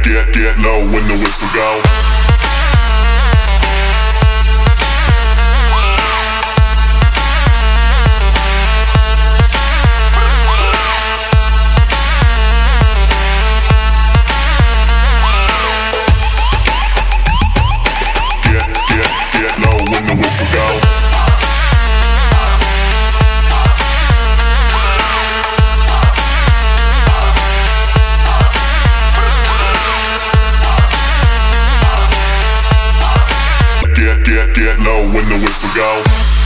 Get low when the whistle go. Get low when the whistle go. Get low when the whistle go.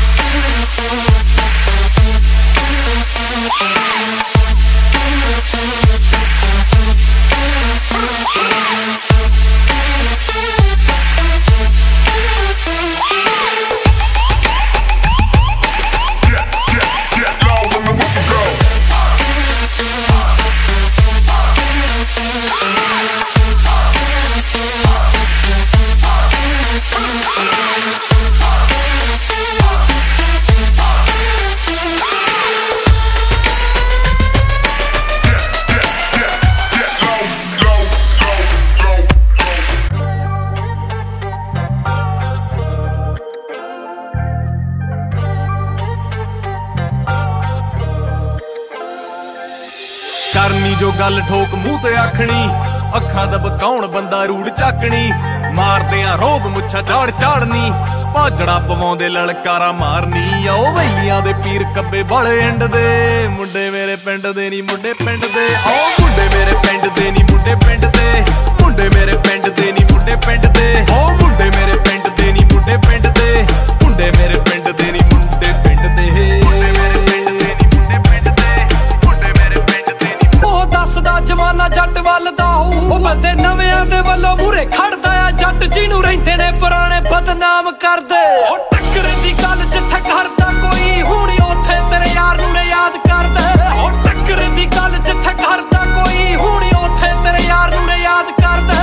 Get low when the whistle go. करनी जो गल ठोक मुंह ते आखनी, अखां दा बकाउण बंदा रूड़ चाकनी, मारदे आ रोब मुच्छा झाड़ झाड़नी, भाजड़ा पवाउंदे ललकारा मारनी। आओ वैलियां दे पीर कब्बे वाले एंड दे, मुंडे मेरे पिंड दे नी मुंडे पिंड दे। आओ मुंडे मेरे पिंड दे नी मुंडे पिंड दे, मुंडे मेरे पिंड दे नी मुंडे पिंड दे। आओ मुंडे मेरे पिंड दे नी मुंडे पिंड दे, मुंडे मेरे पिंड दे नी मुंडे पिंड दे। जमाना जट वल दा हो, बंदे नवेआं दे वल्लों मूरे खड़दा आ, जट जिन्नू रहिंदे ने पुराने बदनाम करदे। ओ टक्कर दी गल जिथे करदा कोई, हुण उत्थे तेरे यार नूं ने याद करदे। ओ टक्कर दी गल जिथे करदा कोई, हुण उत्थे तेरे यार नूं ने याद करदे।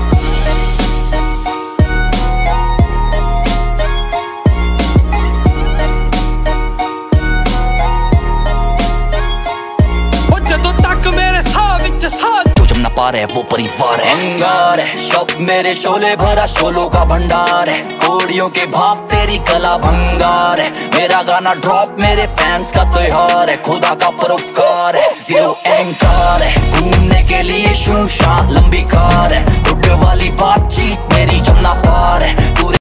ओ जदों तक मेरे साह विच साह जमना पा रहा है वो परिवार है। अंगार है शब मेरे शोले भरा शोलों का भंडार है, कोड़ियों के भाव तेरी कला भंगार है। मेरा गाना ड्रॉप मेरे फैंस का त्योहार है, खुदा का परोपकार है, जीरो अहंकार है। घूमने के लिए शूशां लंबी कार है, हुड वाली बातचीत मेरी जमना पार है।